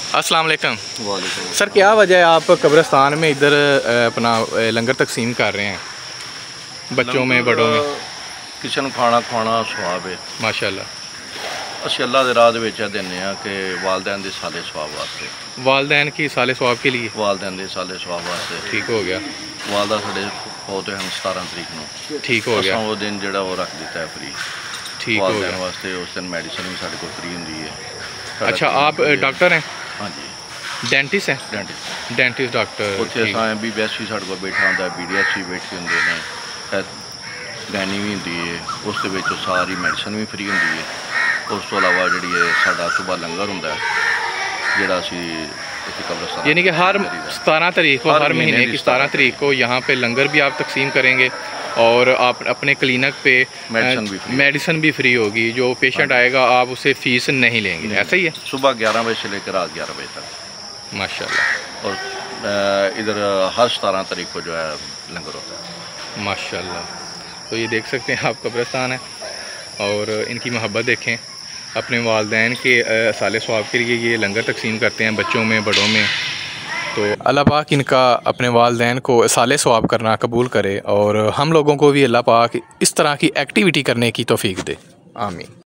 अस्सलाम वालेकुम। वालेकुम। सर, क्या वजह है आप कब्रिस्तान में इधर अपना लंगर तकसीम कर रहे हैं बच्चों में बड़ों में? किसी को खाना खुआना सवाब है माशाल्लाह। ਅਸੀਂ ਅੱਲਾ ਦੇ ਰਾਹ ਦੇ ਵਿੱਚ ਦਿੰਦੇ ਹਾਂ कि वालदैन के साले सवाब वास्ते। वालदैन की साले सवाब के लिए? वालदैन के साले सवाब वास्ते। ठीक हो गया। वालदा साढ़े बहुत हम 17 तरीक को ठीक हो गया। वो दिन जो वो रख दिता है फ्री। ठीक हो गया। वास्ते उस दिन मेडिसिन भी साढ़े को फ्री होंगी है। अच्छा, आप डॉक्टर हैं? हाँ जी। डेंटिस्ट हैं? Dentist doctor. उत्थे भी बेस्ट भी साढ़े को बैठा होंगे, BDS भी बैठे होंगे ने, गैनी भी होंगी है, उस सारी मेडिसिन भी फ्री होंगी है। उस तो अलावा जी साडा सुबह लंगर होंगे जोड़ा असी कब्रिस्तान, यानी कि हर 17 तारीख को, हर महीने की 17 तारीख को यहाँ पे लंगर भी आप तकसीम करेंगे और आप अपने क्लिनिक पे मेडिसिन भी फ्री होगी। जो पेशेंट आएगा आप उससे फ़ीस नहीं लेंगे, ऐसा ही है? सुबह 11 बजे से लेकर रात 11 बजे तक माशाल्लाह। और इधर हर 17 तारीख को जो है लंगर होता है माशाल्लाह। तो ये देख सकते हैं आप कब्रिस्तान है और इनकी मोहब्बत देखें। अपने वालदैन के साले सवाब के लिए ये लंगर तकसीम करते हैं बच्चों में बड़ों में। तो अल्लाह पाक इनका अपने वालदैन को साले सवाब करना कबूल करे और हम लोगों को भी अल्लाह पाक इस तरह की एक्टिविटी करने की तौफीक दे। आमीन।